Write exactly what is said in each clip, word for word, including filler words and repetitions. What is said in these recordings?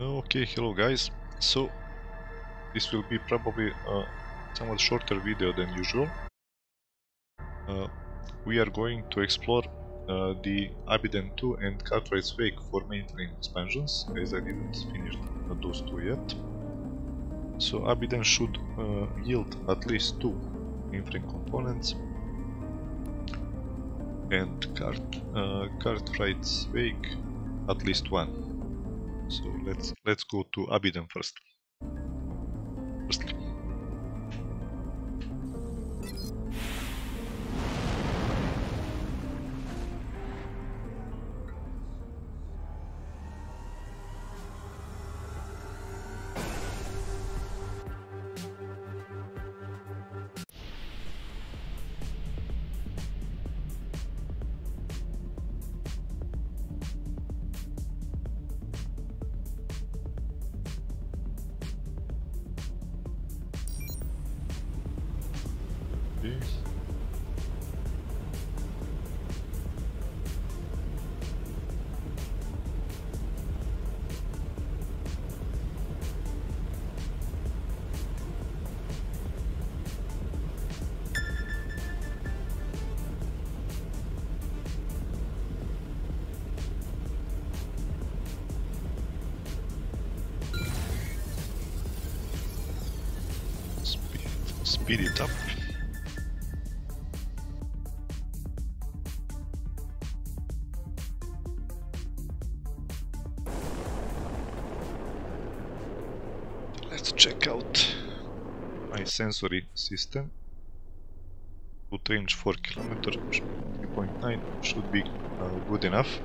Okay, hello guys. So this will be probably a somewhat shorter video than usual. Uh, we are going to explore uh, the Abidan two and Cartwright's Wake for Mainframe Expansions, as I didn't finish uh, those two yet. So Abidan should uh, yield at least two mainframe components, and Cart, uh, Cartwright's Wake at least one. So let's let's go to Abidan first. Firstly. Okay. Speed, speed it up. Let's check out my sensory system. Route range four kilometers, three point nine should be uh, good enough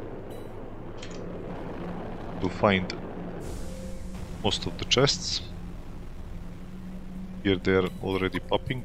to find most of the chests. Here they are already popping.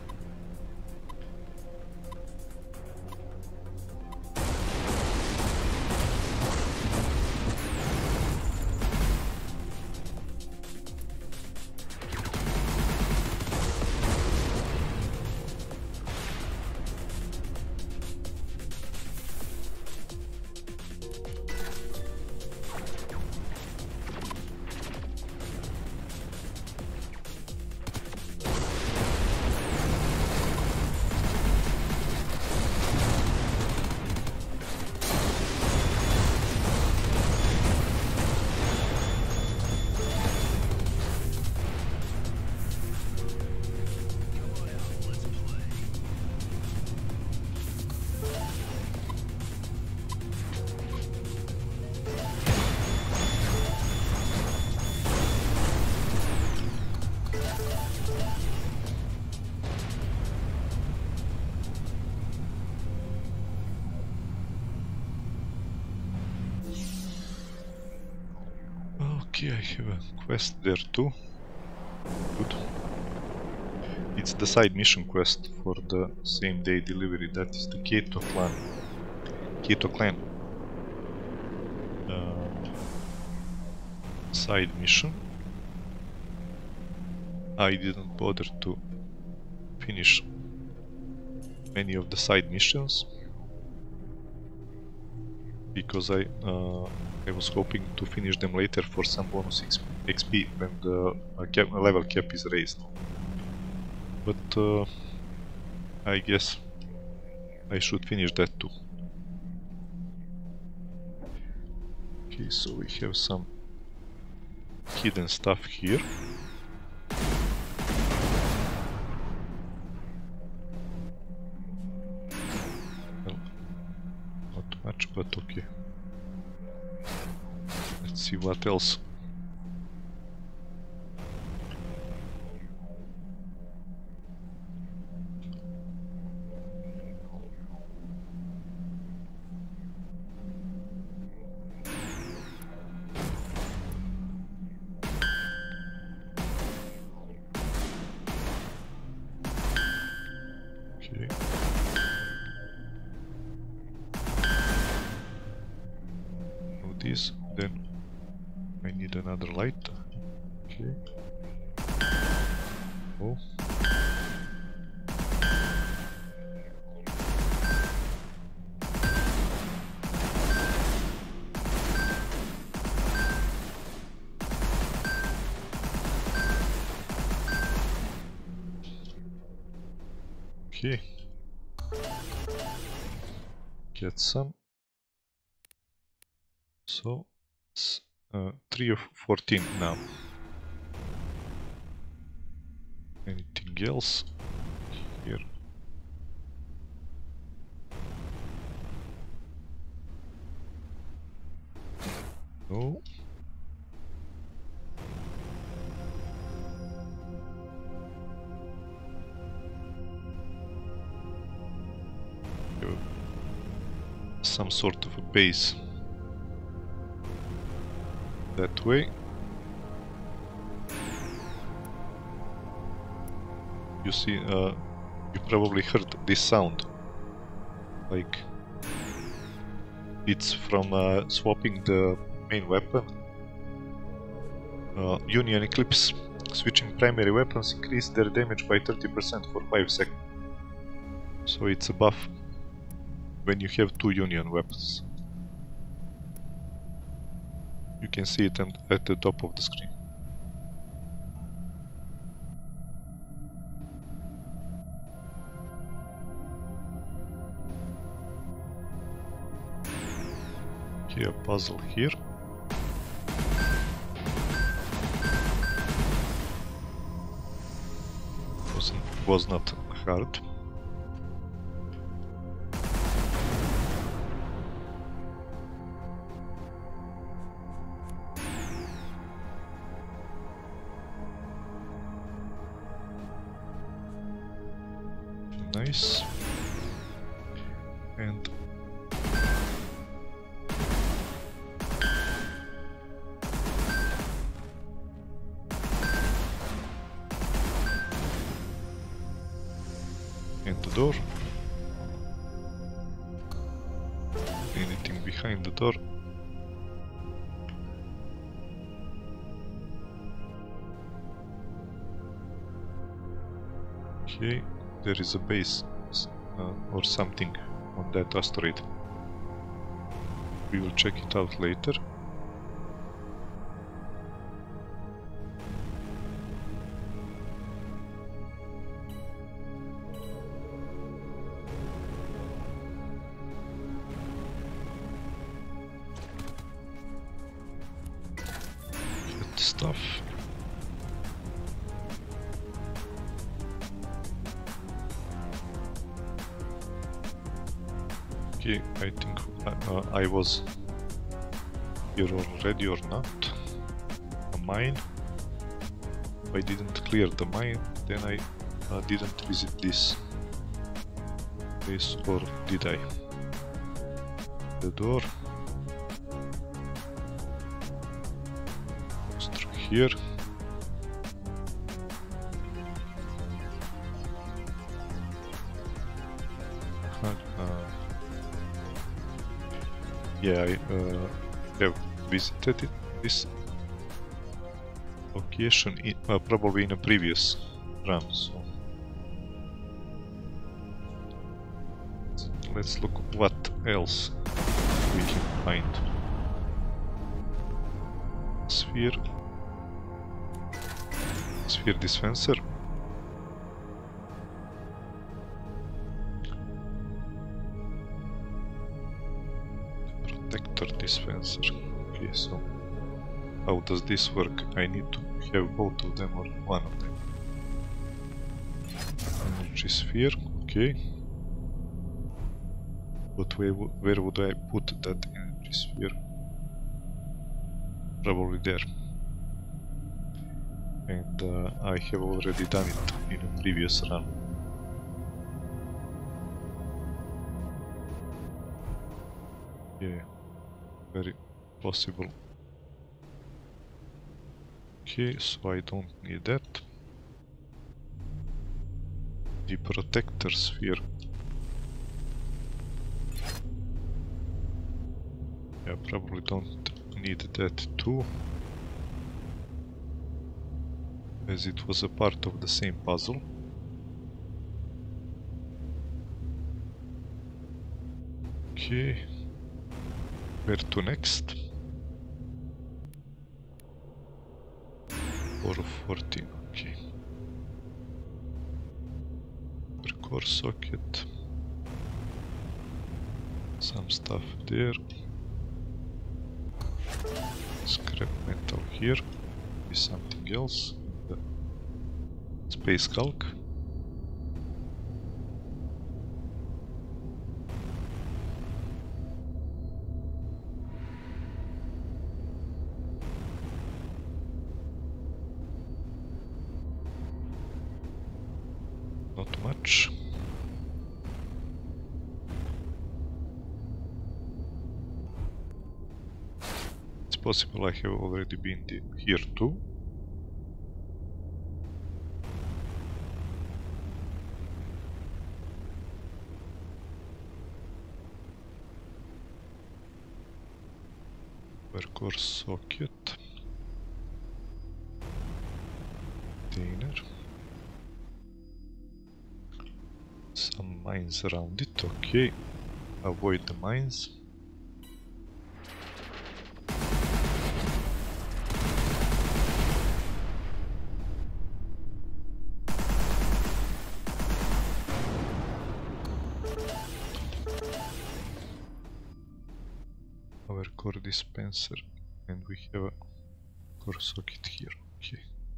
Okay, I have a quest there too. Good. It's the side mission quest for the same day delivery. That is the Keto clan. Keto clan uh, side mission. I didn't bother to finish many of the side missions because I uh, I was hoping to finish them later for some bonus X P when the uh, cap, level cap is raised. But uh, I guess I should finish that too. Okay, so we have some hidden stuff here. Well, not much, but okay. Let's see what else. Okay. Now this, then I need another light. Okay. Oh. Okay. Get some. So it's uh, three of fourteen now. Anything else here? No. Some sort of a base that way. You see, uh, you probably heard this sound, like it's from uh, swapping the main weapon. Uh, Union Eclipse. Switching primary weapons increase their damage by thirty percent for five seconds. So it's a buff when you have two Union weapons. You can see it at the top of the screen. Okay, a puzzle here. Wasn't, was not hard. Nice. And and the door. Anything behind the door? Okay. There is a base uh, or something on that asteroid. We will check it out later. Get stuff. Okay, I think uh, I was here already or not. A mine. If I didn't clear the mine, then I uh, didn't visit this place, or did I? The door. Goes through here. Uh, Yeah, I uh, have visited it, this location in, uh, probably in a previous run, so let's look what else we can find. Sphere. Sphere dispenser. Dispenser. Okay, so how does this work? I need to have both of them or one of them. Energy sphere, okay. But where, where would I put that energy sphere? Probably there. And uh, I have already done it in a previous run. Yeah. Very possible. Okay, so I don't need that. The protector sphere. Yeah, probably don't need that too, as it was a part of the same puzzle. Okay. Where to next? four of fourteen, okay. core socket. Some stuff there. Scrap metal here. Is something else. The space calc. Not much. It's possible I have already been here too. Core socket. Container. Some mines around it, okay. Avoid the mines. Our core dispenser, and we have a core socket here, okay.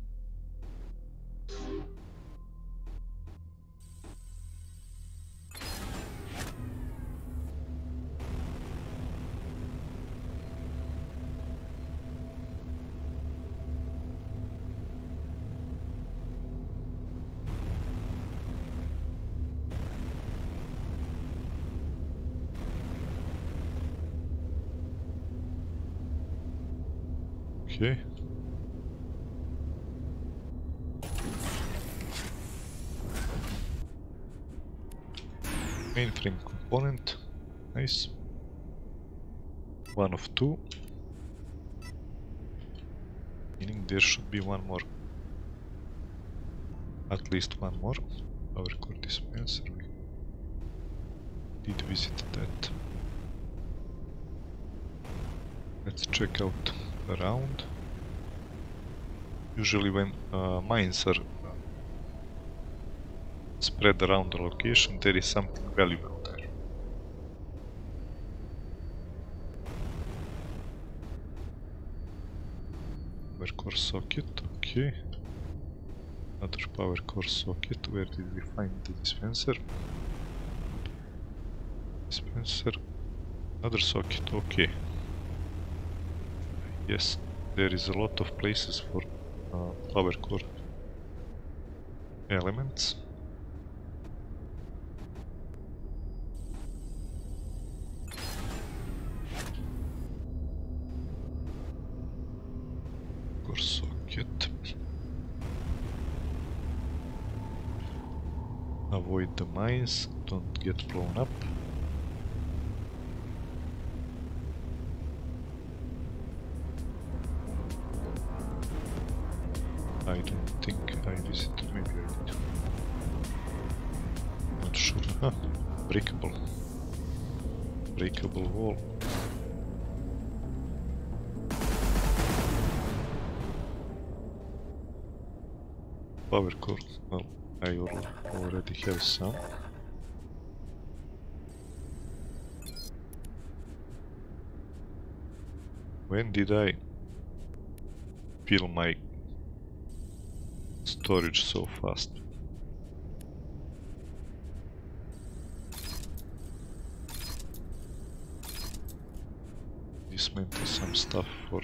Okay. Mainframe component, nice. One of two. Meaning there should be one more. At least one more. Power core dispenser. We did visit that. Let's check out around. Usually when uh, mines are uh, spread around the location, there is something valuable there. Power core socket, okay. Another power core socket, where did we find the dispenser? Dispenser, another socket, okay. Yes, there is a lot of places for uh, power core elements. Core socket. Avoid the mines, don't get blown up. I don't think I visited, maybe I did. Not sure. Huh, breakable. Breakable wall. Power core, well, I already have some. When did I fill my storage so fast? Dismantle some stuff for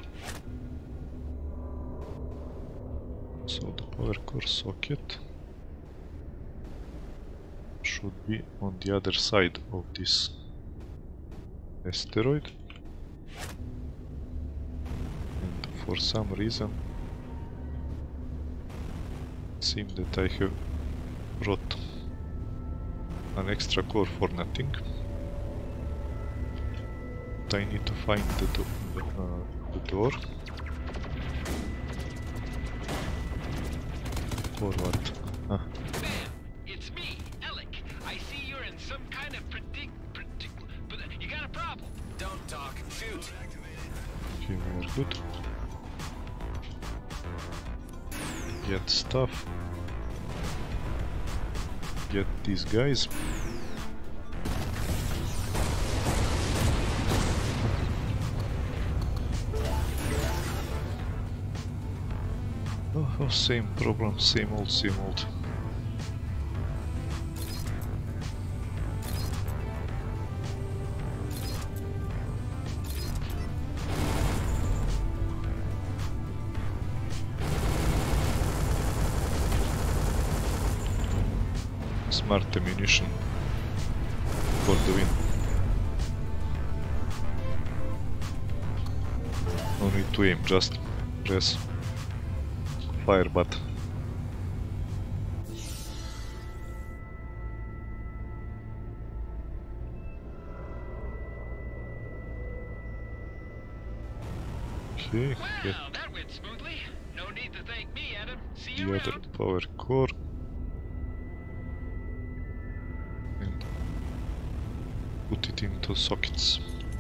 so the power core socket should be on the other side of this asteroid, and for some reason it seems that I have brought an extra core for nothing. But I need to find the, do uh, the door. Or what? Huh. Bam! It's me, Alec. I see you're in some kind of predict... predict... but you got a problem. Don't talk, shoot. Okay, we are good. Get stuff. get these guys. Oh, oh, same problem, same old, same old. Smart ammunition for the win. No need to aim, just press fire button. Okay, get Well, that went smoothly. No need to thank me, Adam. See the you other around. power core and put it into sockets.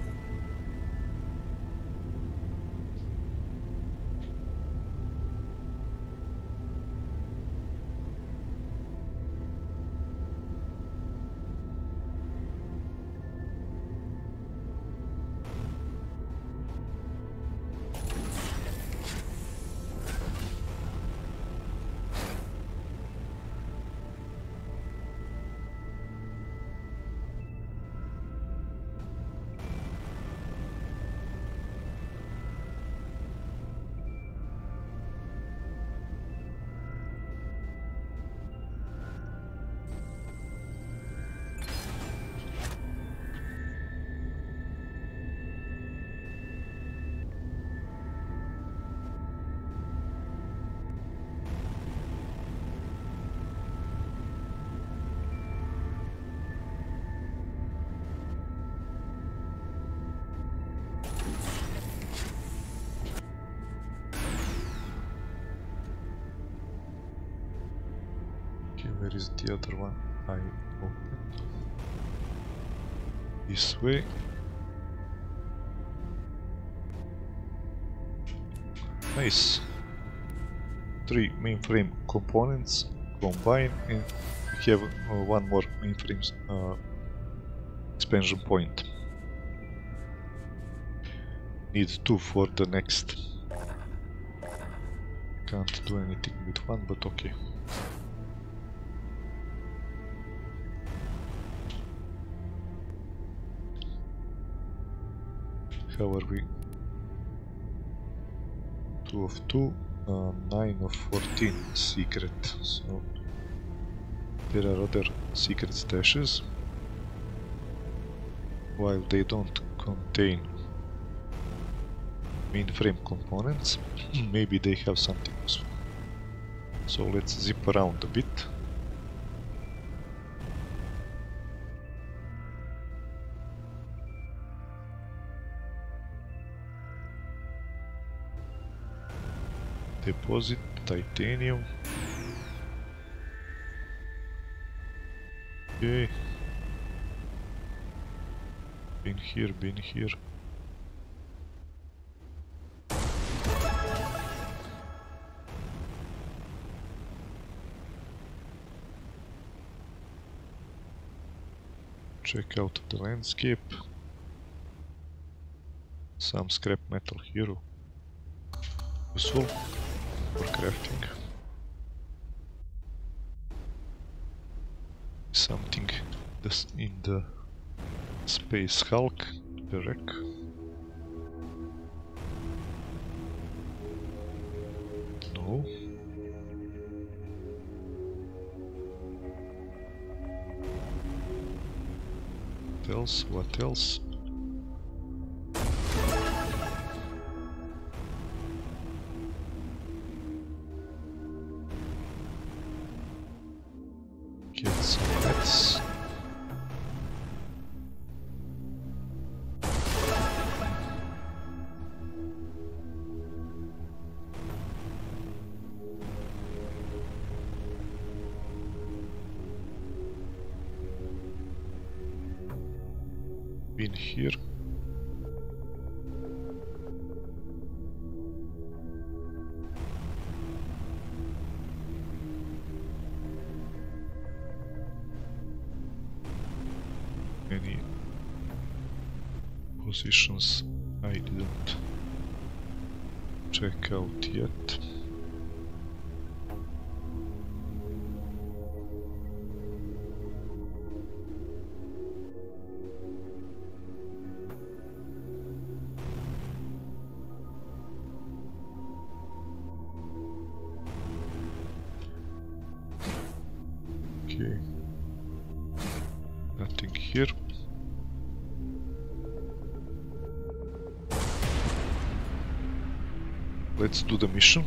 Where is the other one? I opened this way. Nice. Three mainframe components combine, and we have uh, one more mainframe uh, expansion point. Need two for the next. Can't do anything with one, but okay. How are we? Two of two, uh, nine of fourteen secret. So there are other secret stashes. While they don't contain mainframe components, maybe they have something useful. So let's zip around a bit. Deposit titanium. Okay. Been here, been here. Check out the landscape. Some scrap metal here. Useful for crafting. Something this in the space hulk, the wreck. No. What else? What else? Get some nets. Been here. positions I didn't check out yet. Okay, nothing here. Let's do the mission.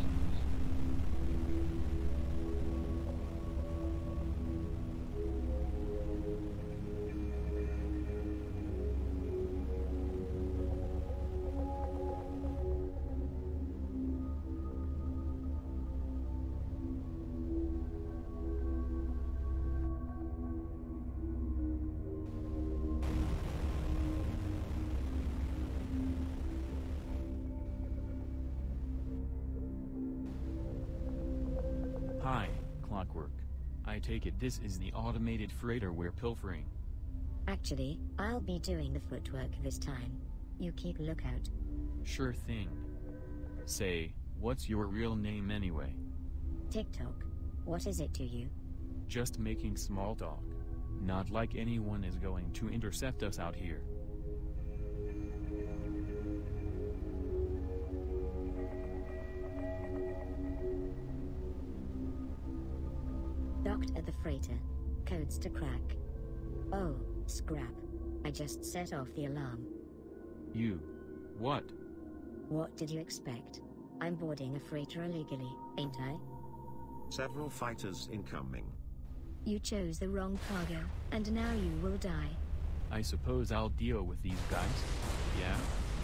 Hi, Clockwork. I take it this is the automated freighter we're pilfering. Actually, I'll be doing the footwork this time. You keep a lookout. Sure thing. Say, what's your real name anyway? TikTok. What is it to you? Just making small talk. Not like anyone is going to intercept us out here. Docked at the freighter. Codes to crack. Oh, scrap. I just set off the alarm. You. What? What did you expect? I'm boarding a freighter illegally, ain't I? Several fighters incoming. You chose the wrong cargo, and now you will die. I suppose I'll deal with these guys. Yeah?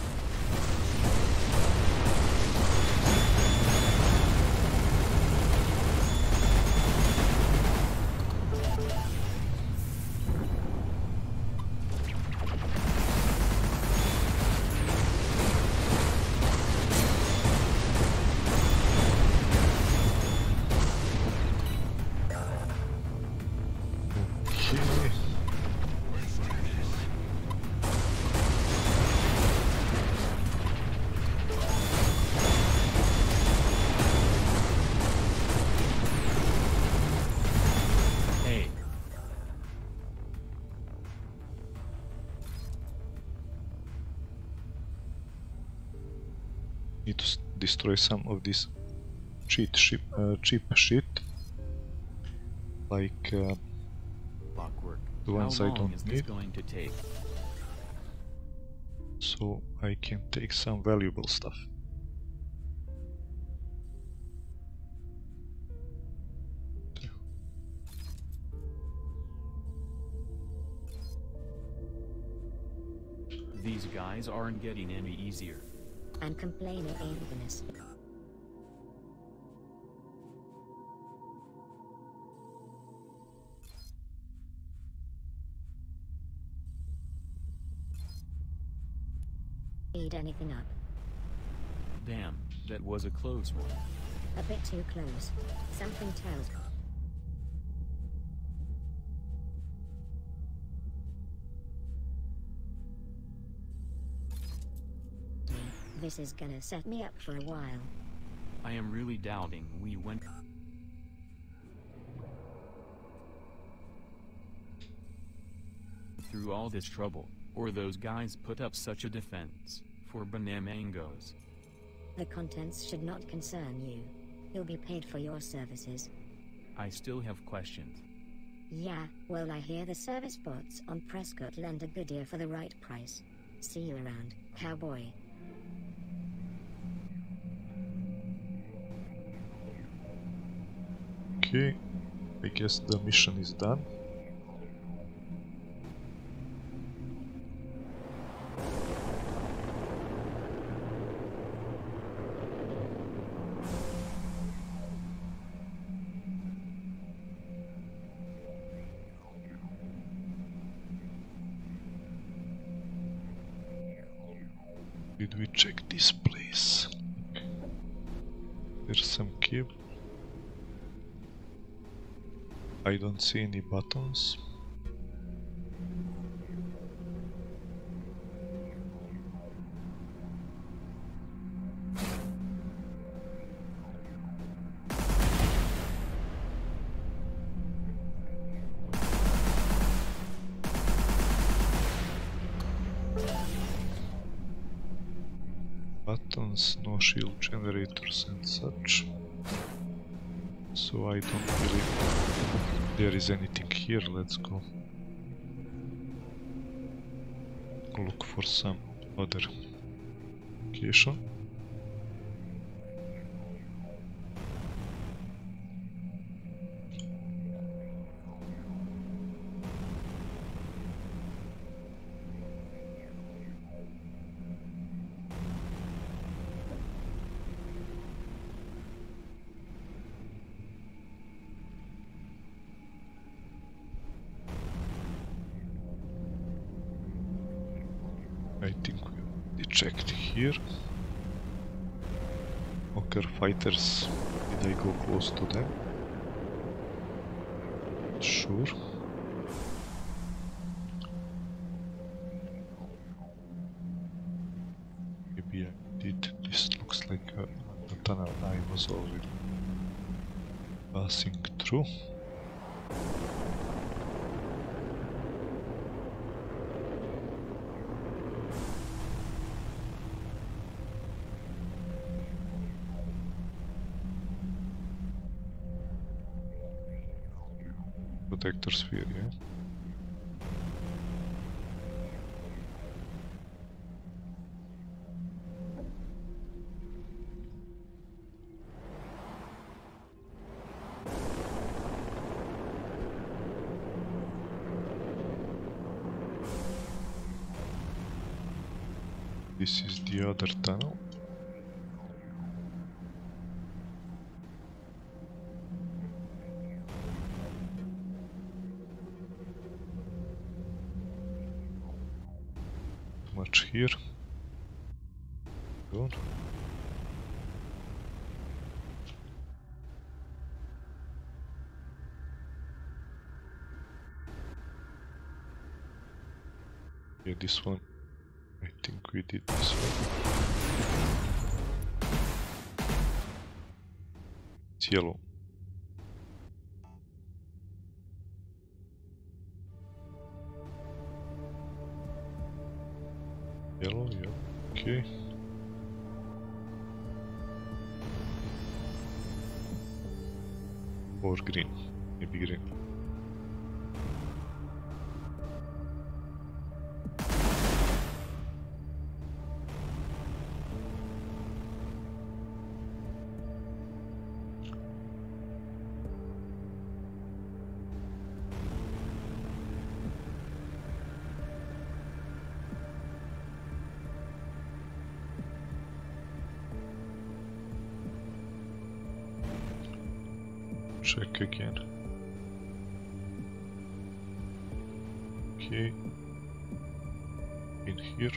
Need to destroy some of this cheat ship, uh, cheap shit, like uh, Clockwork. the ones How I long don't is this need, going to take? so I can take some valuable stuff. These guys aren't getting any easier. I'm complaining ain't goodness. Need anything up? Damn, that was a close one. A bit too close. Something tells me. This is gonna set me up for a while. I am really doubting we went through all this trouble, or those guys put up such a defense for banamangos. The contents should not concern you. You'll be paid for your services. I still have questions. Yeah, well I hear the service bots on Prescott lend a good ear for the right price. See you around, cowboy. Okay, I guess the mission is done. Did we check this place? There's some key. I don't see any buttons. weapons, no shield generators and such. So I don't believe there is anything here. Let's go look for some other location. I think we checked here. Walker fighters, did I go close to them? Sure. Maybe I did. This looks like a, a tunnel I was already passing through. Protector sphere, yeah. This is the other tunnel. Much here. Good. Yeah, this one. I think we did this one. It's yellow. Yellow, yeah, okay. Or green, maybe green. Check again. Okay. In here.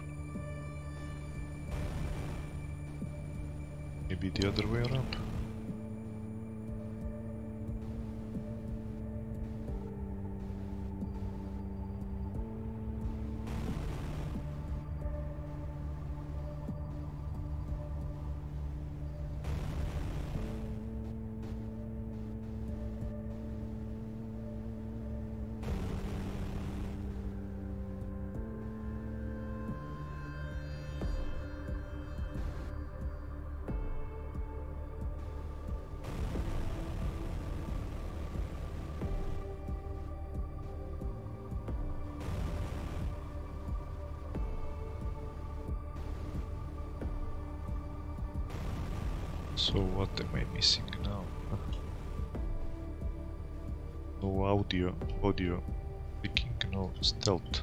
Maybe the other way around. So what am I missing now? No audio, audio, picking, no stealth.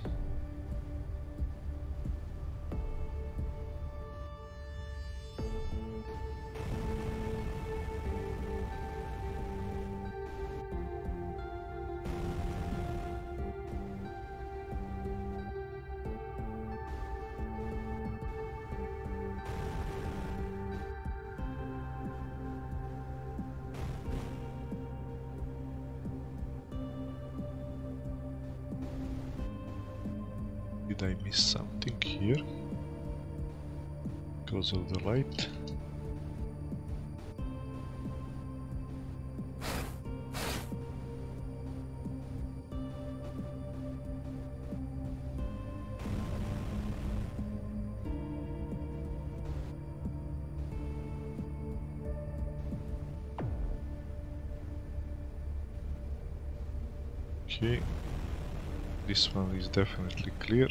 Did I miss something here? Because of the light? Okay, this one is definitely clear.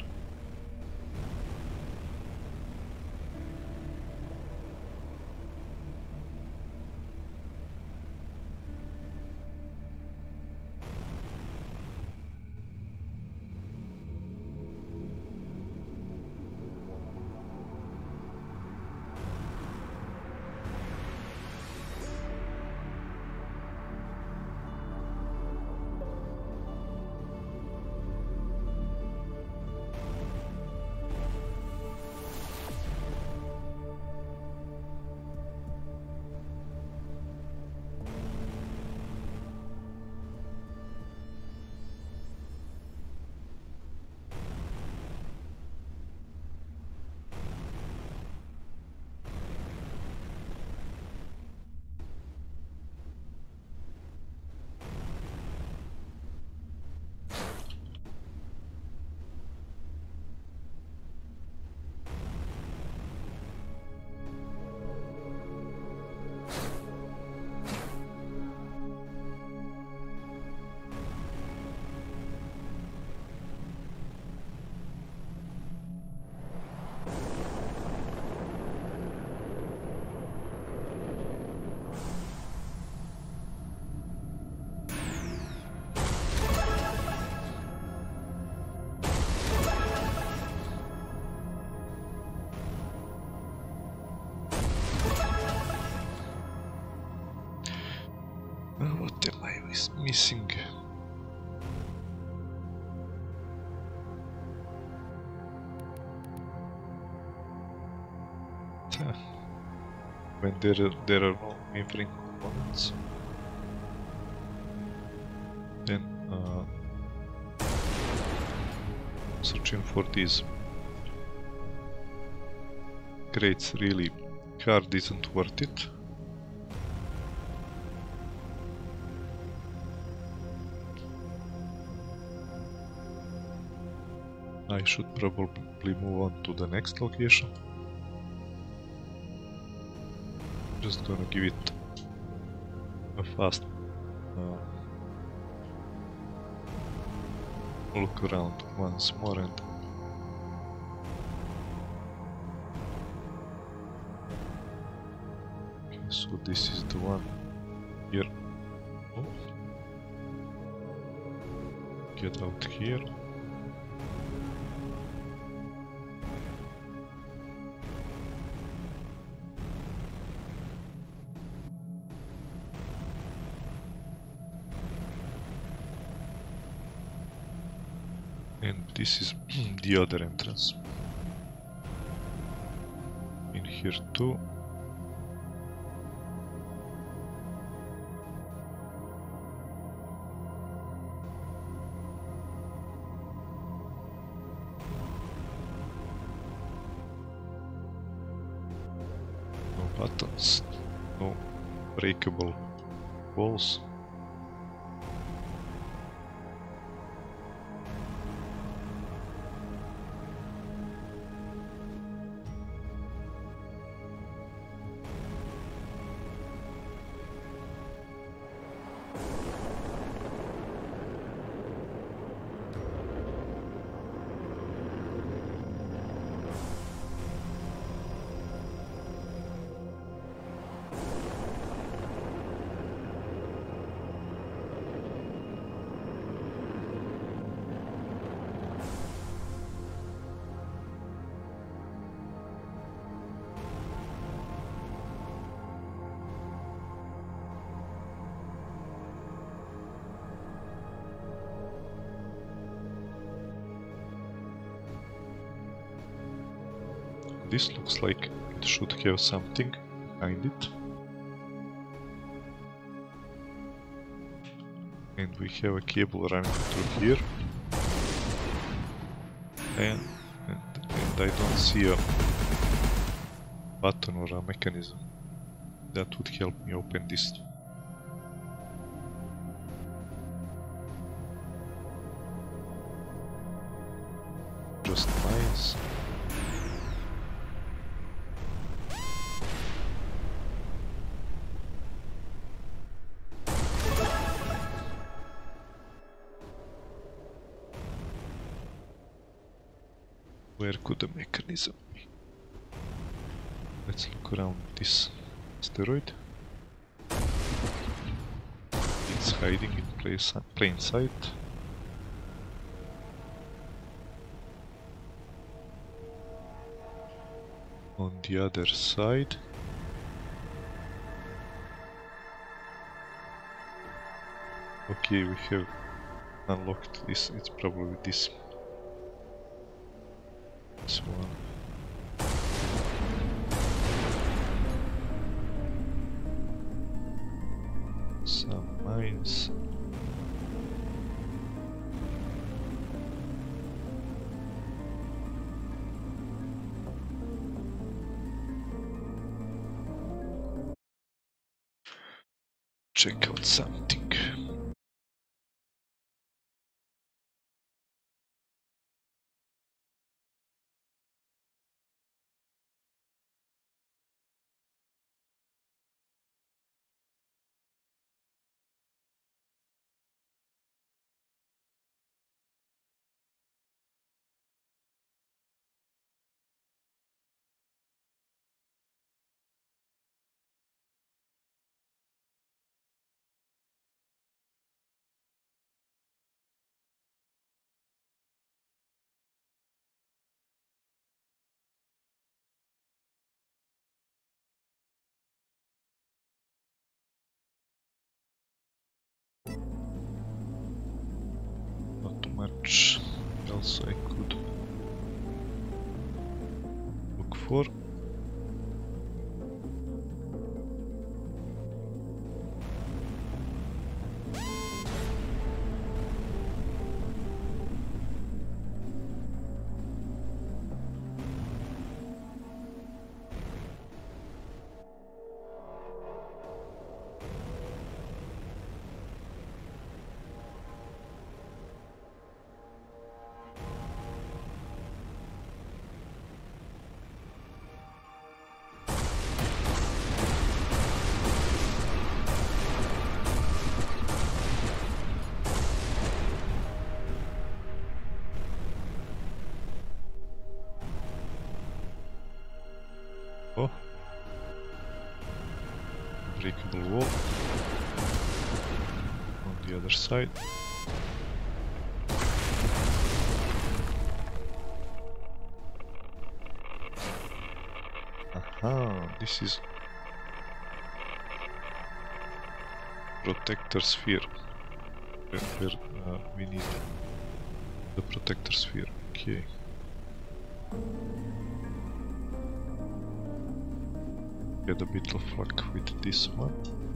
What am I missing? When there are, there are no mainframe components, then uh, searching for these crates really hard isn't worth it. I should probably move on to the next location. Just gonna give it a fast uh, look around once more and okay, so this is the one here. Oh. Get out here. And this is the other entrance. In here too. No buttons, no breakable walls. This looks like it should have something behind it. And we have a cable running through here. And, and, and I don't see a button or a mechanism that would help me open this. Just mines. Where could the mechanism be? Let's look around this asteroid. It's hiding in place, plain sight. On the other side. Okay, we have unlocked this. It's probably this. This one. Some mines. Check out something. Not much else I could look for. Oh, breakable wall on the other side. Aha, this is protector sphere. Where, where uh, we need the protector sphere. Okay. Get a bit of luck with this one.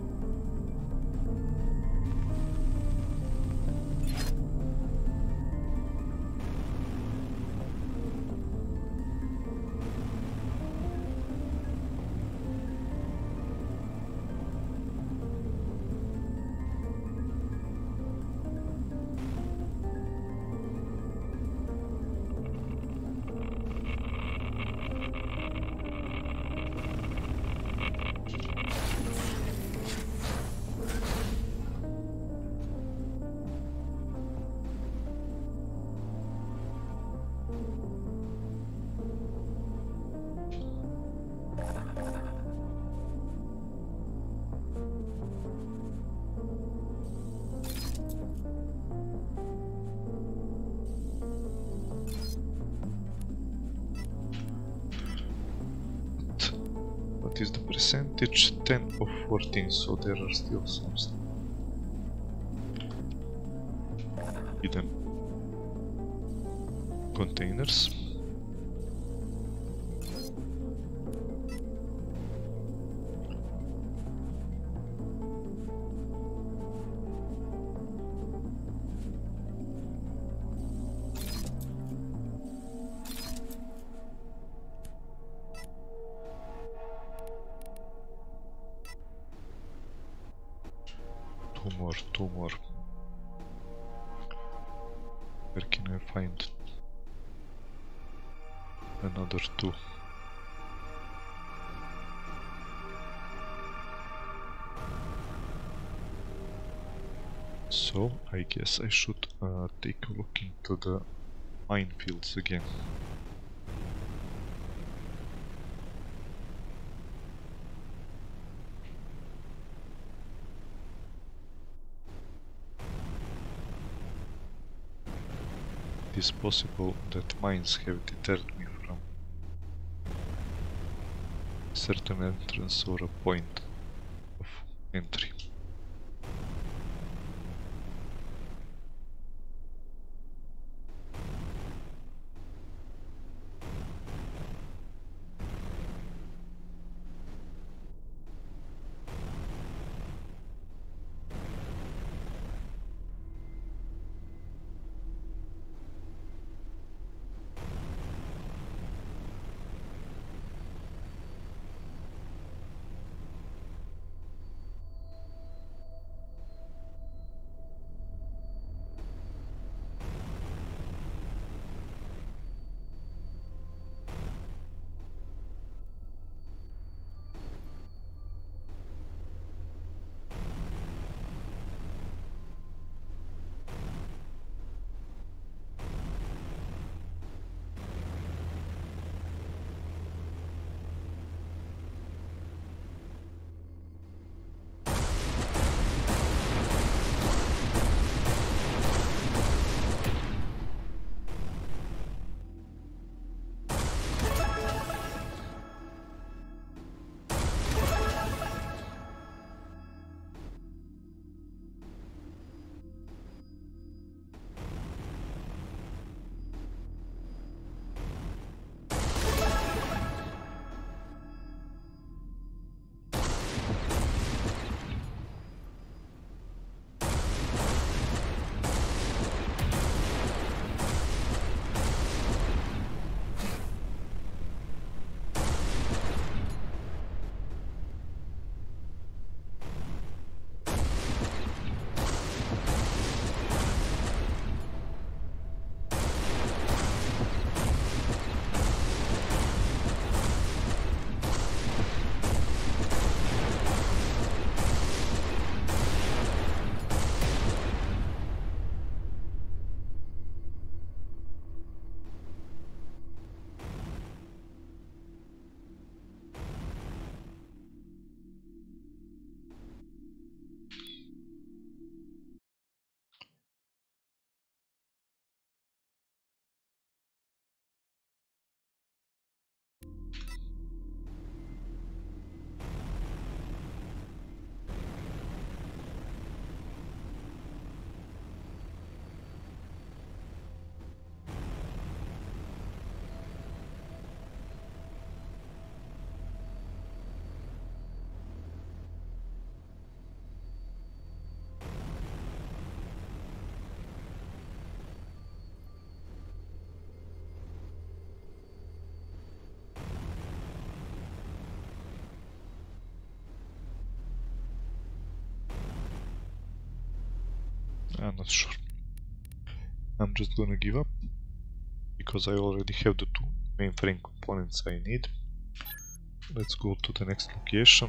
What is the percentage? ten of fourteen, so there are still some hidden containers. Two more, two more. Where can I find another two? So I guess I should uh, take a look into the minefields again. it is possible that mines have deterred me from certain entrance or a point of entry. I'm not sure. I'm just gonna give up because I already have the two mainframe components I need. Let's go to the next location.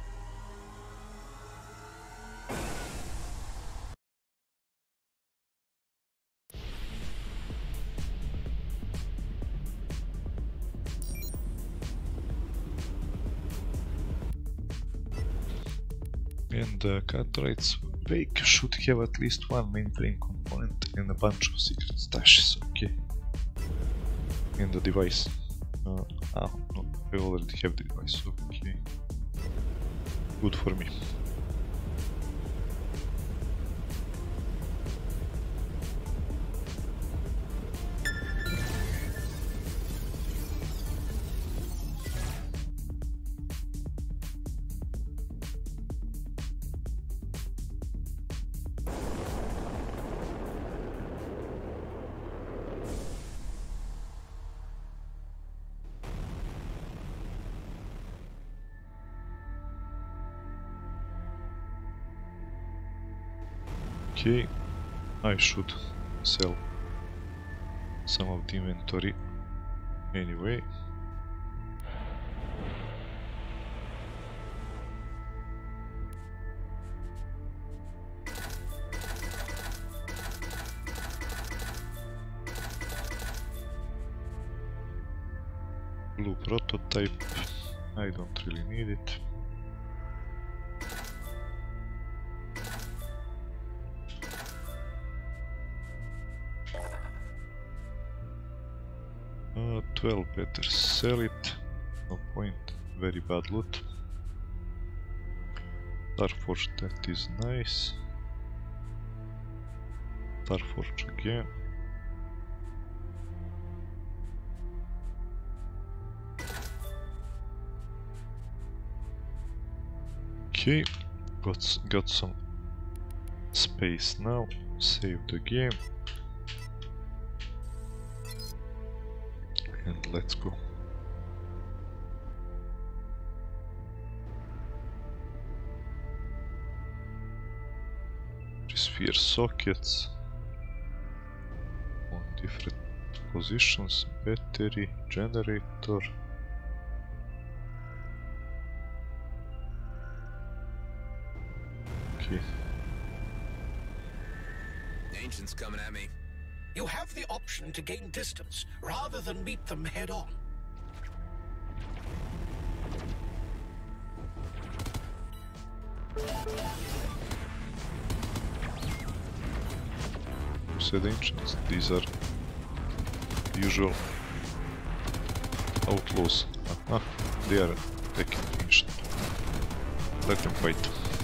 And the Cartwright's wake should have at least one mainframe component and a bunch of secret stashes, okay. And the device. Uh, ah, no, I already have the device, okay. Good for me. Okay, I should sell some of the inventory anyway. Blue prototype, I don't really need it. twelve, better sell it. No point, very bad loot. Starforge, that is nice. Starforge again. Okay, got, got some space now. Save the game. And let's go. Sphere sockets on different positions, battery, generator. Okay. Ancient's coming at me. You have the option to gain distance rather than meet them head on. You said ancients, these are usual outlaws. Ah, they are attacking ancient. Let them fight.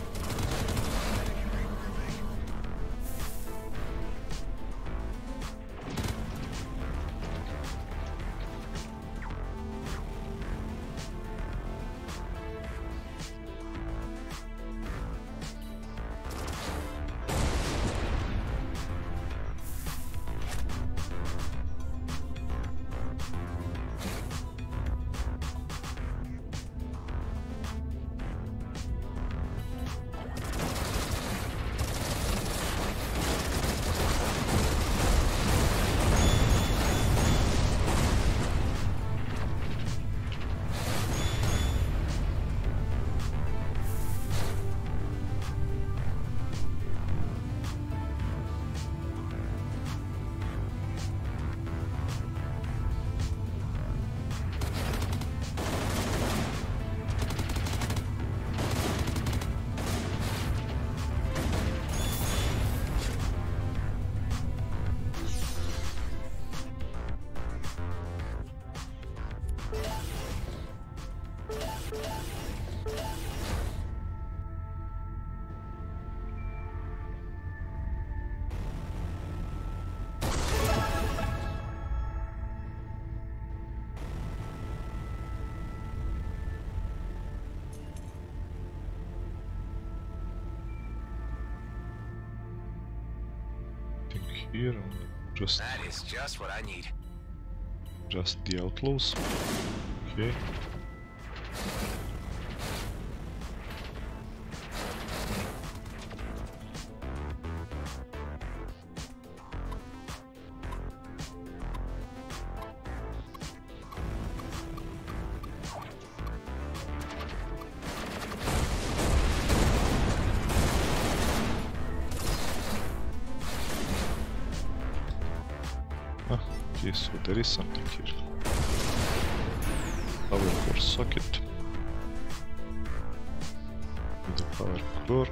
Here, and just That is just what I need. just the outlaws. Okay. Ah, okay, so there is something here. Power core socket. With the power core.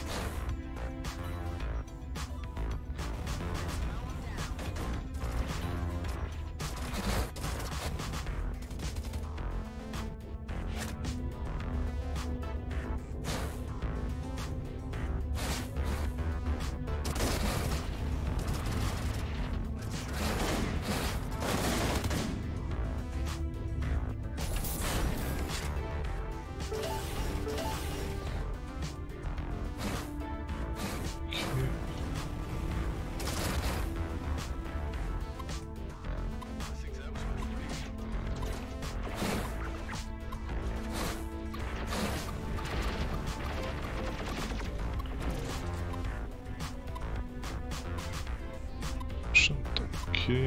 Okay.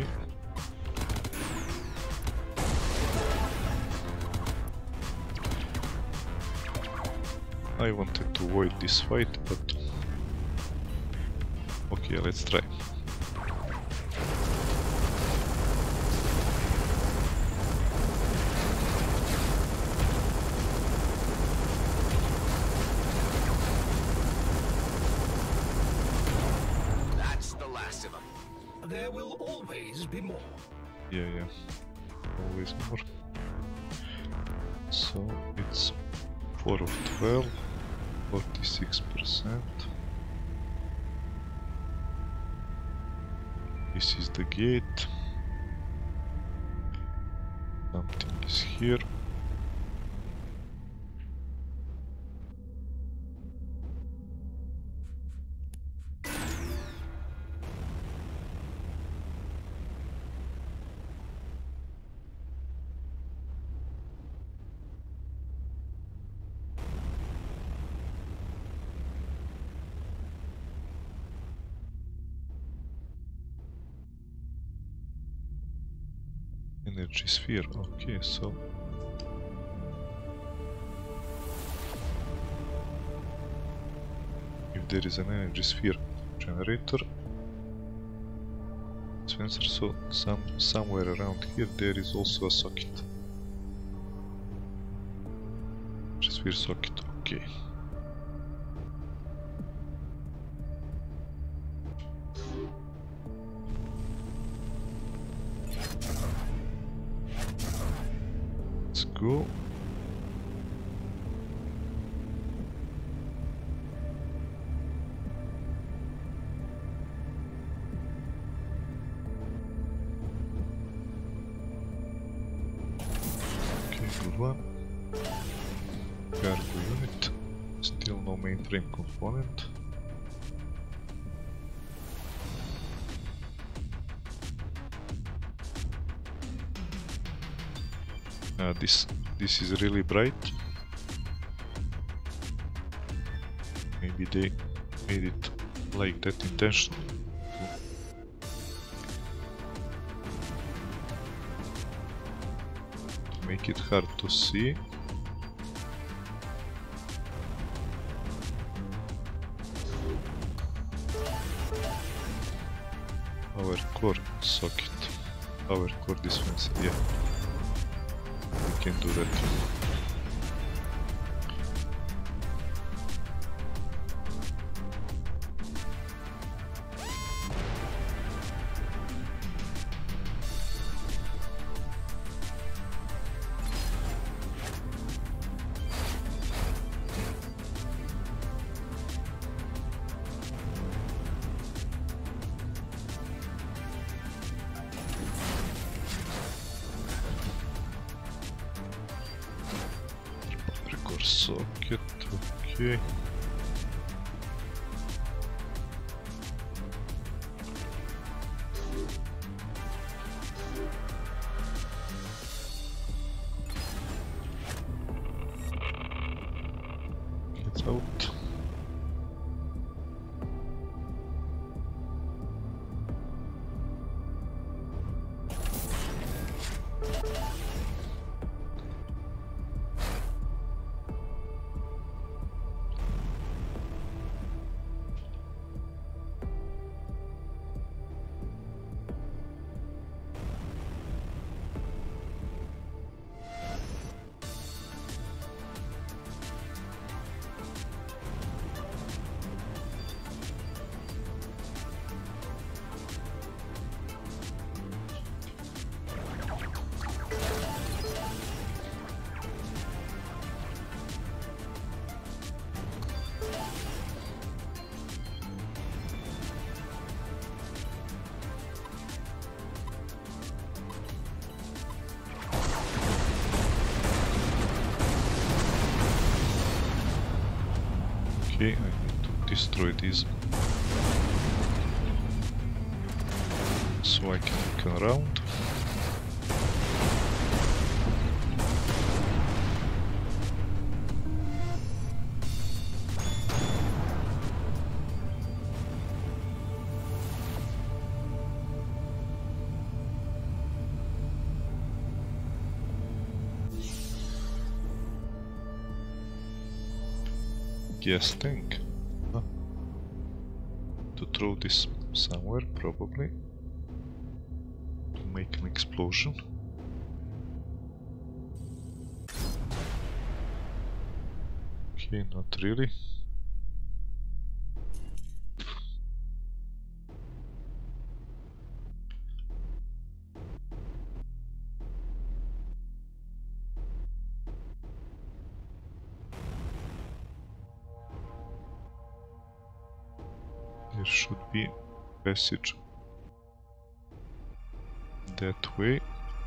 I wanted to avoid this fight, but okay, let's try. There will always be more. Yeah, yeah. always more. So it's four of twelve, forty-six percent. This is the gate. Something is here. Energy sphere, okay, so if there is an energy sphere generator sensor, so some somewhere around here there is also a socket. Energy sphere socket, okay. Go. Okay, good one. Cargo unit. Still no mainframe component. Uh, this this is really bright. Maybe they made it like that intentionally to make it hard to see. Power core socket. Power core dispenser, yeah. We can do that. Socket, okay. Get out. Okay, I need to destroy these so I can look around. Gas tank. Huh. To throw this somewhere, probably. To make an explosion. Okay, not really. there should be passage that way.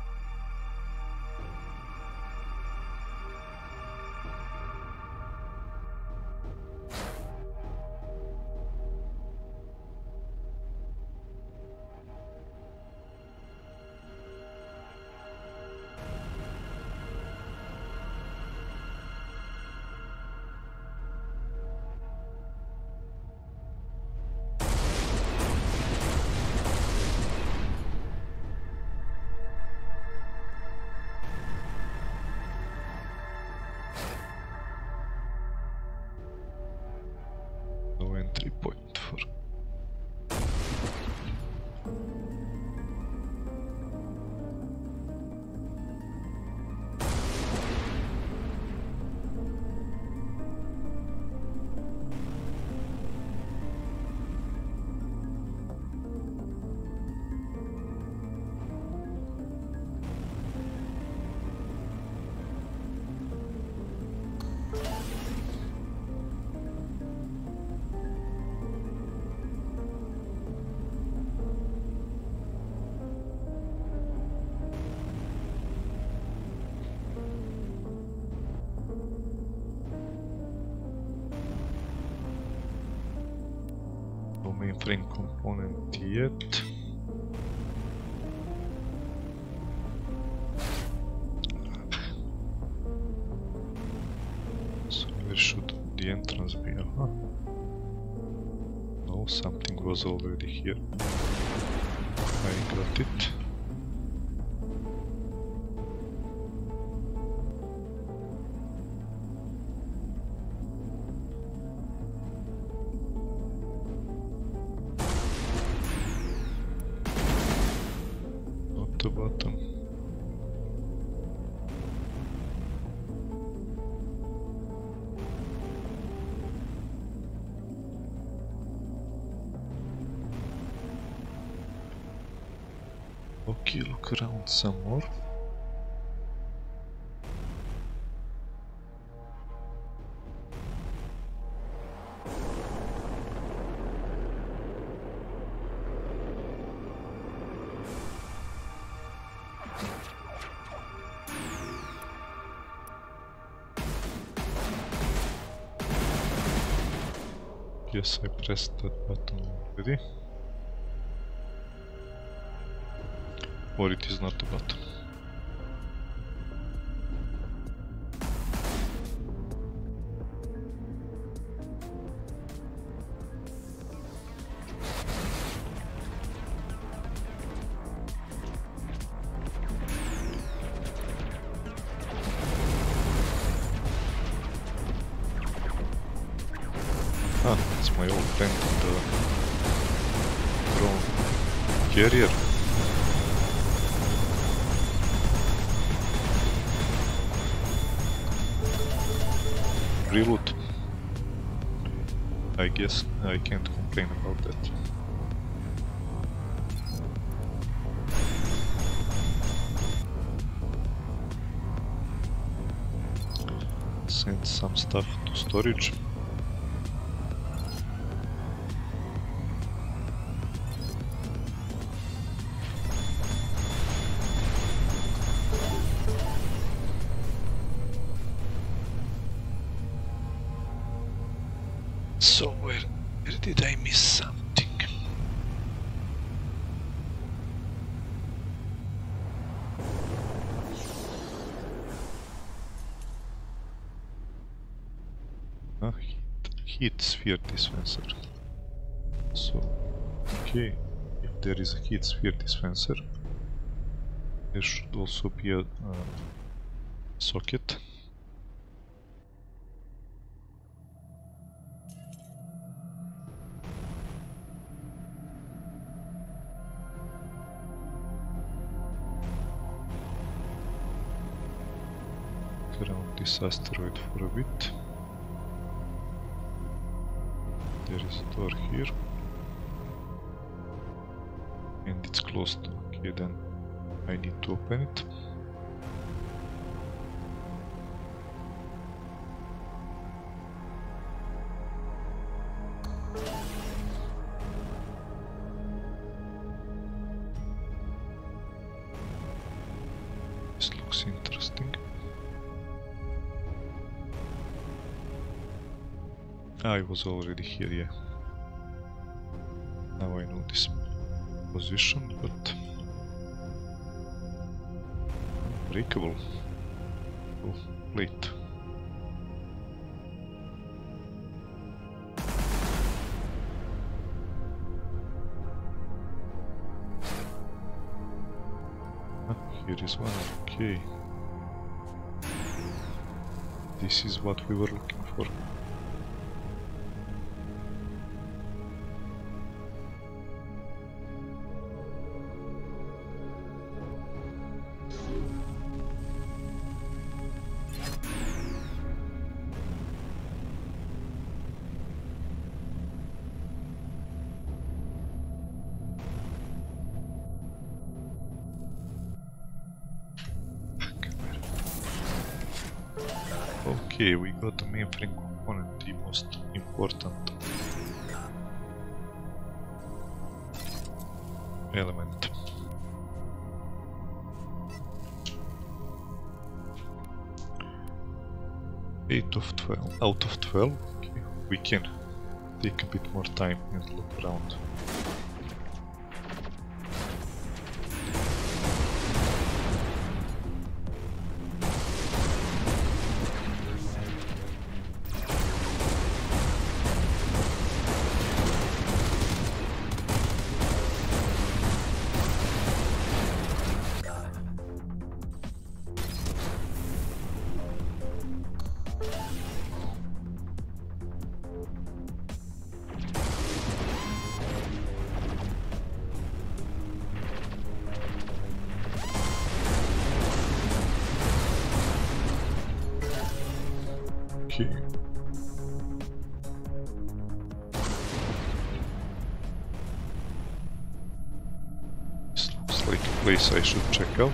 No entry point for no mainframe component yet. So where should the entrance be? Uh-huh. No, something was already here. I got it. Not the bottom. Okay, look around some more. Yes, I pressed that button already. Or it is not the button. Ah, it's my old friend on the drone carrier. Reload. I guess I can't complain about that. Send some stuff to storage. So where, where did I miss something? Ah, heat, heat sphere dispenser. So, okay, if there is a heat sphere dispenser, there should also be a uh, socket. Around this asteroid for a bit. There is a door here. And it's closed. Okay, then I need to open it. looks interesting. I was already here, yeah. Now I know this position, but unbreakable. Oh, late. Ah, here is one, okay. This is what we were looking for. Okay, we got the mainframe component, the most important element. eight of twelve. Out of twelve, okay. We can take a bit more time and look around. Okay. This looks like a place I should check out.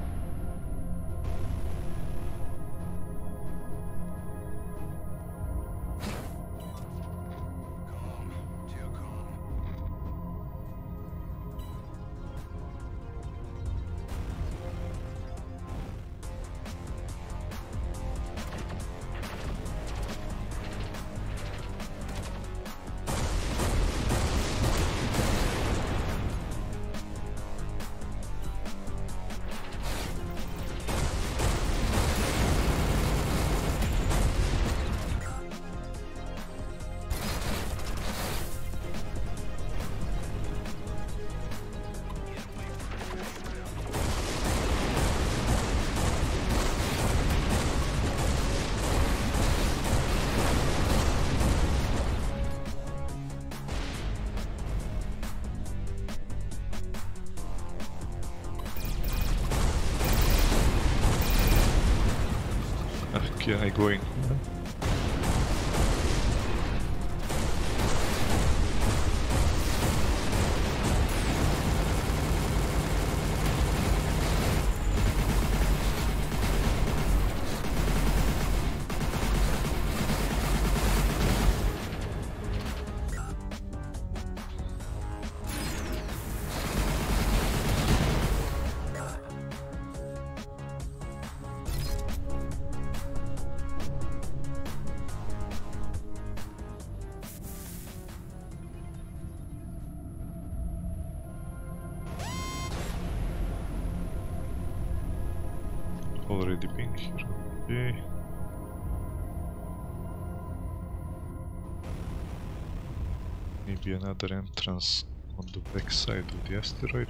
Okay, I going. Already been here, okay. Maybe another entrance on the back side of the asteroid.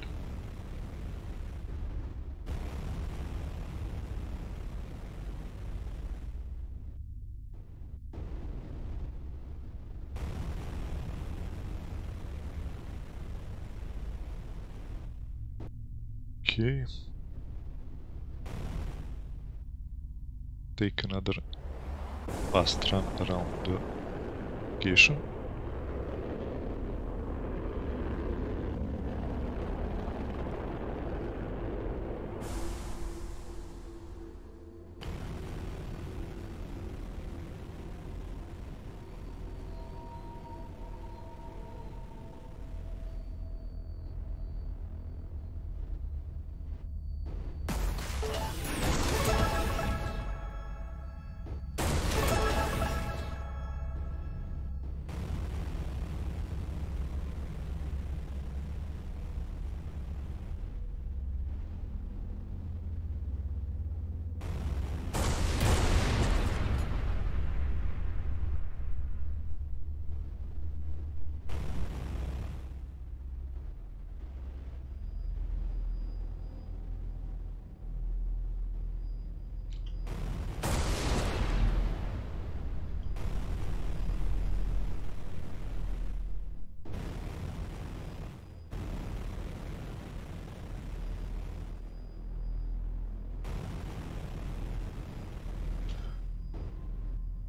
Okay. Take another fast run around the location.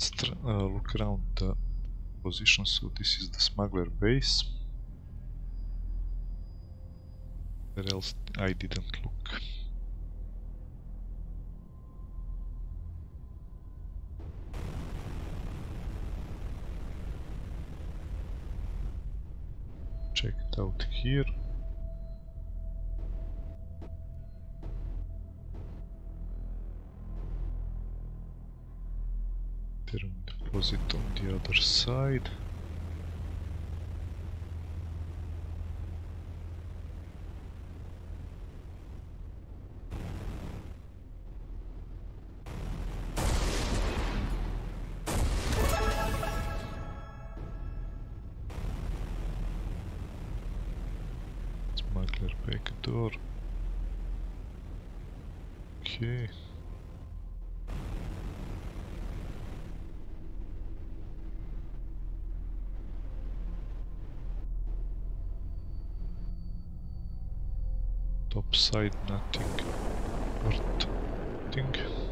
Let's uh, look around the position. So this is the smuggler base. Where else I didn't look? Check it out here. Term deposit on the other side. Smuggler back door. Okay. Top side, nothing worth thing.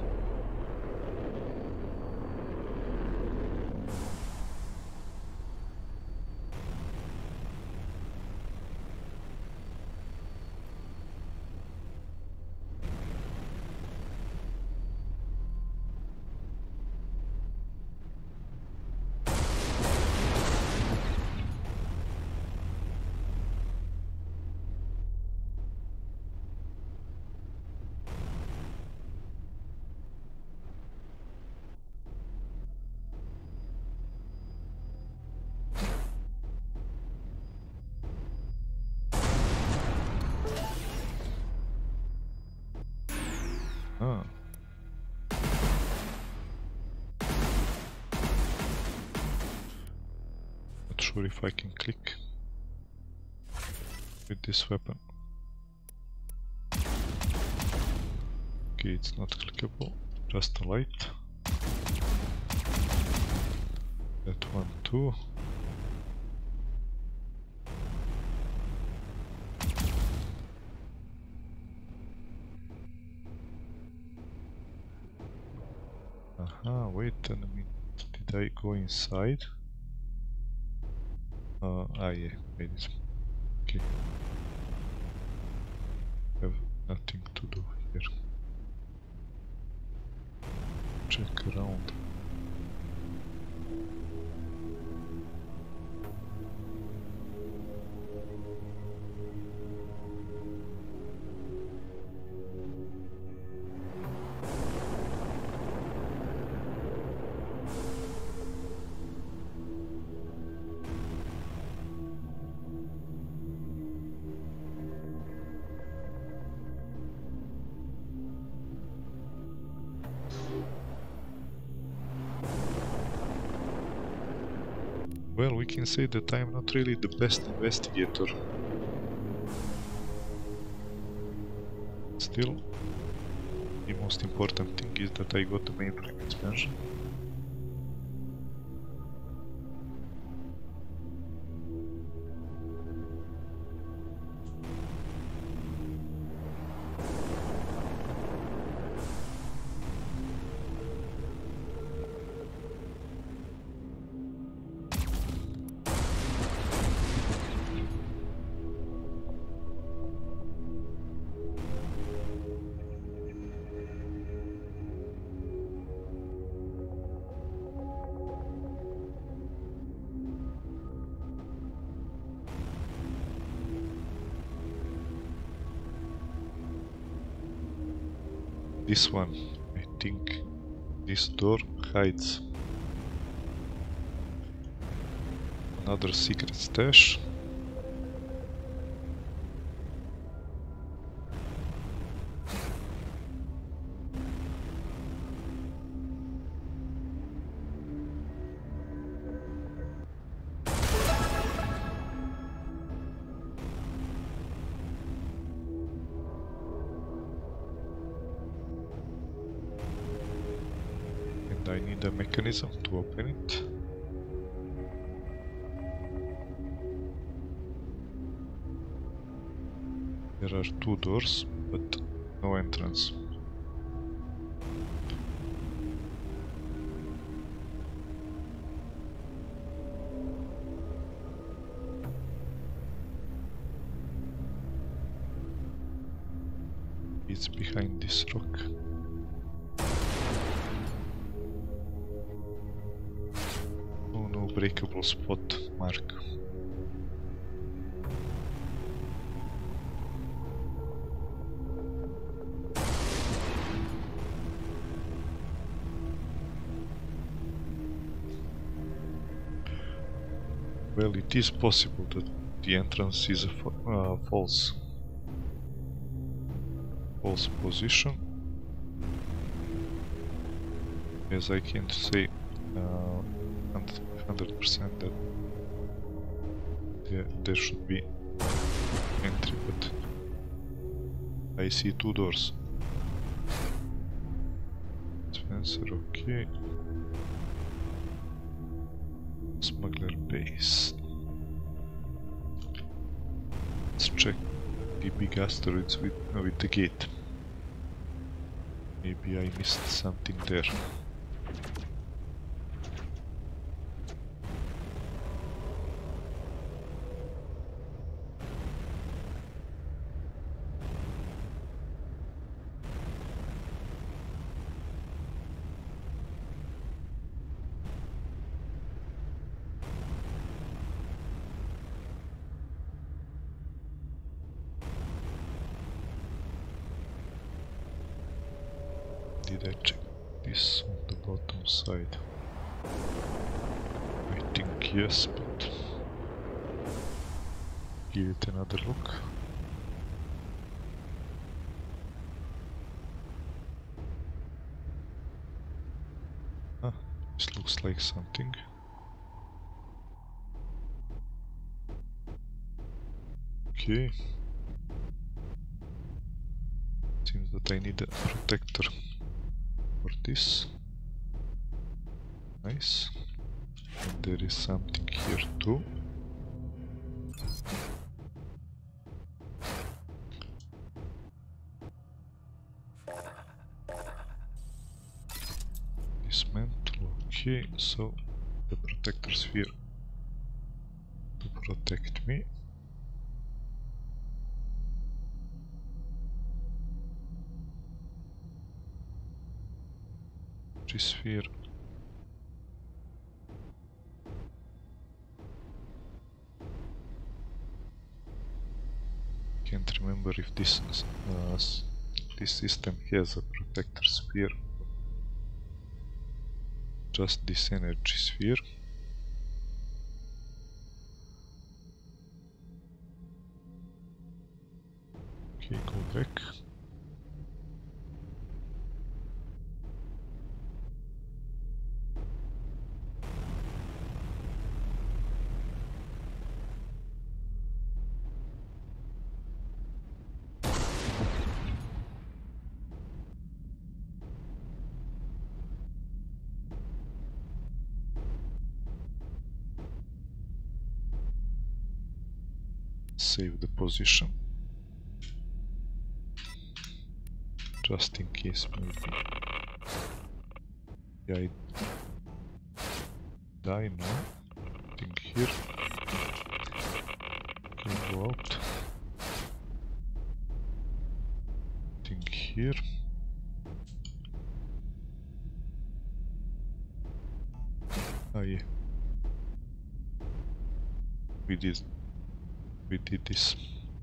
Ah. Not sure if I can click with this weapon. Okay, it's not clickable, just a light. That one too. Aha, wait a minute, did I go inside? Uh, ah yeah, made it. Okay. Have nothing to do here. Check around. Well, we can say that I'm not really the best investigator. Still, the most important thing is that I got the mainframe expansion. This one, I think this door hides another secret stash. I need a mechanism to open it. There are two doors, but no entrance. it's behind this rock. Oh no, breakable spot mark. Well, it is possible that the entrance is a fa uh, false, false position, as I can't say uh, one hundred percent that there, there should be entry, but I see two doors. Spencer, okay. Smuggler base. Let's check the big asteroids with, uh, with the gate. Maybe I missed something there. Did I check this on the bottom side? I think yes, but give it another look. Ah, this looks like something. Okay. Seems that I need a protector for this. Nice. And there is something here too. Dismantle. Okay, so the protector sphere to protect me. Sphere. Can't remember if this uh, this system has a protector sphere. Just this energy sphere. Okay, go back. Save the position, just in case maybe yeah, I die now. Thing here. Can go out. Thing here. Ah yeah. We did. We did this.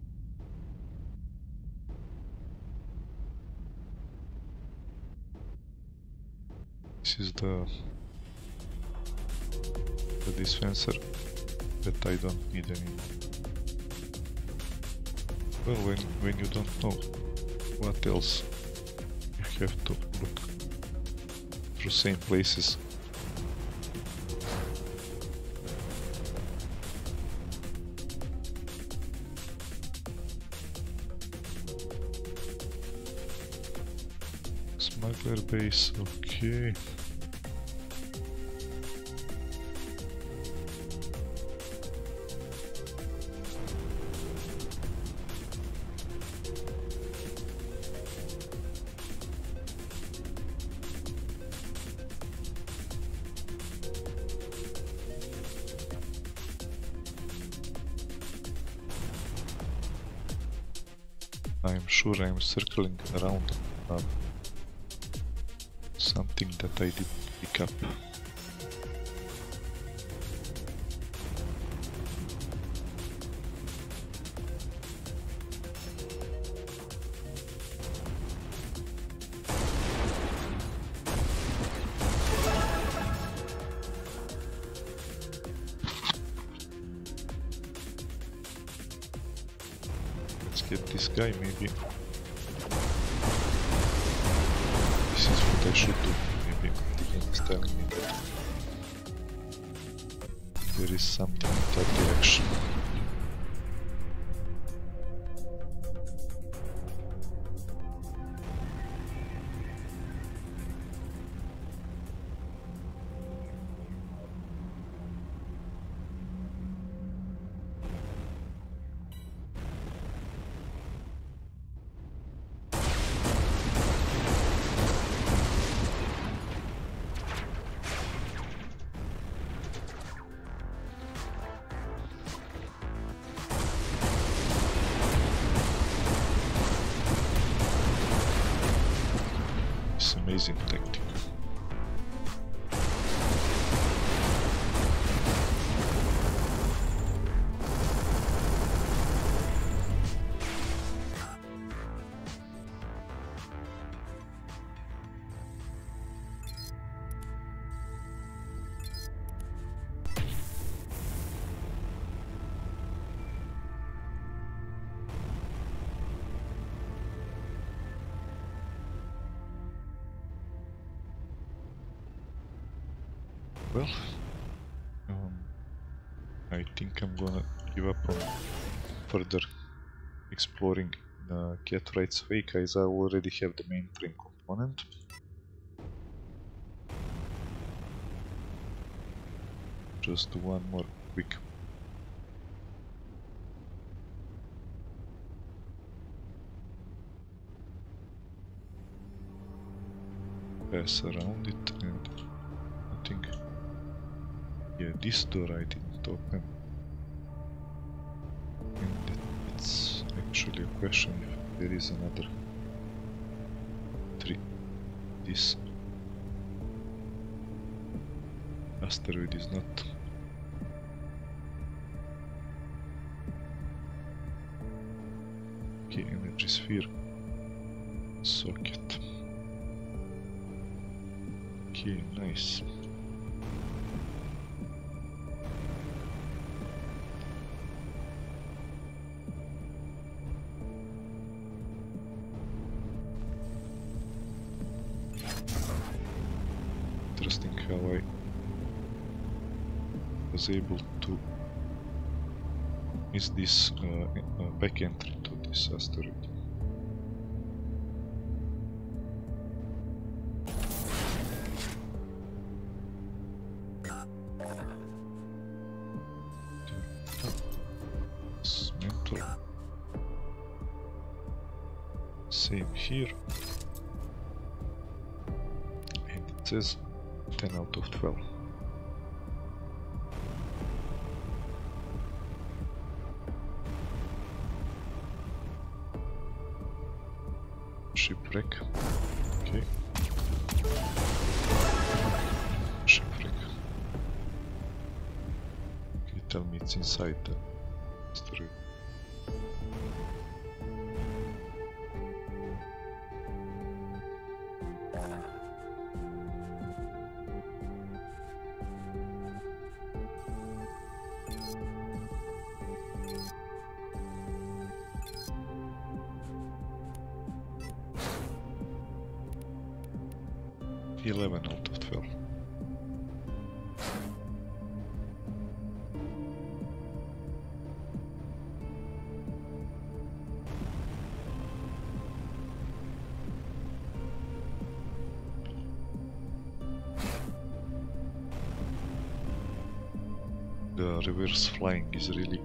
This is the the dispenser that I don't need anymore. Well, when when you don't know what else, you have to look through same places. Smuggler base, okay. I'm sure I'm circling around uh, something that I did pick up. Get this guy, maybe. This is what I should do. Maybe the game is telling me that there is something in that direction. Amazing tactic. Well, um, I think I'm gonna give up on further exploring uh, Cartwright's fake, as I already have the mainframe component. Just do one more quick pass around it, and I think, yeah, this door I didn't open, and it's actually a question if there is another tree. This asteroid is not okay. Energy sphere socket. Okay, nice. Interesting how I was able to miss this uh, uh, back entry to this asteroid. It's mental. Same here. And it says ten out of twelve. Shipwreck. Okay. Shipwreck. Okay, tell me it's inside the asteroid. eleven out of twelve. The reverse flying is really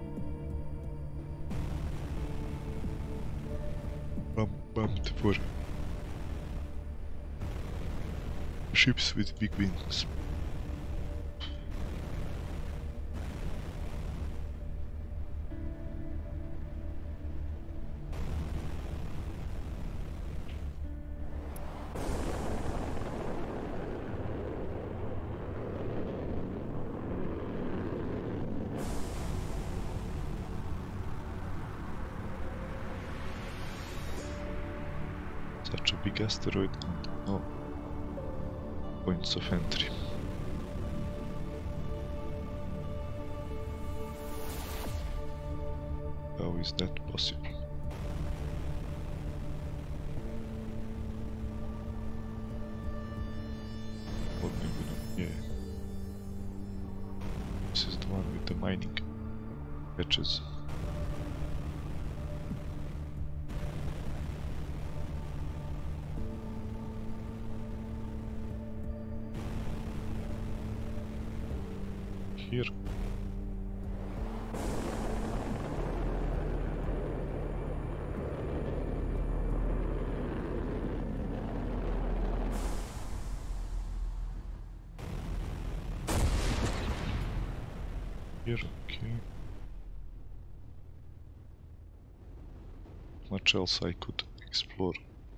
bum bumped for ships with big wings. Such a big asteroid and no points of entry. How is that possible? Or maybe not, yeah. This is the one with the mining patches. Here. Here, okay. Much else I could explore.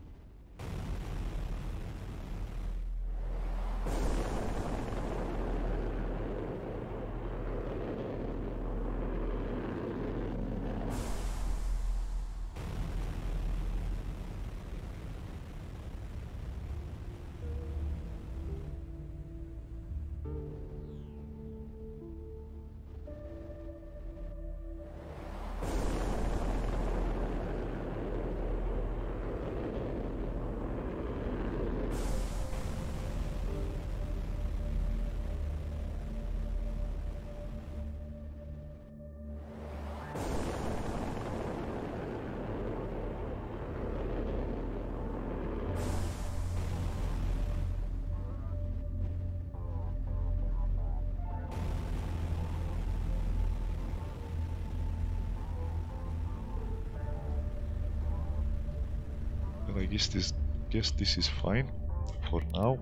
I guess this guess this is fine for now.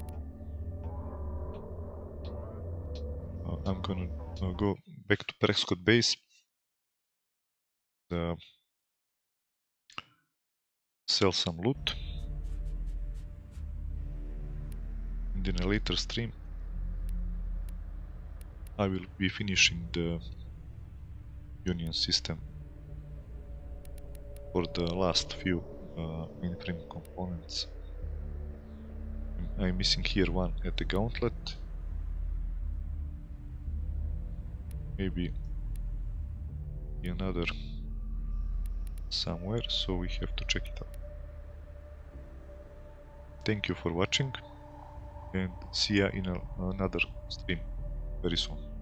Uh, I'm gonna uh, go back to Prescott base. Uh, sell some loot, and in a later stream I will be finishing the Union system for the last few uh, mainframe components. I'm missing here one at the gauntlet, maybe another somewhere, so we have to check it out. Thank you for watching and see ya in a, another stream very soon.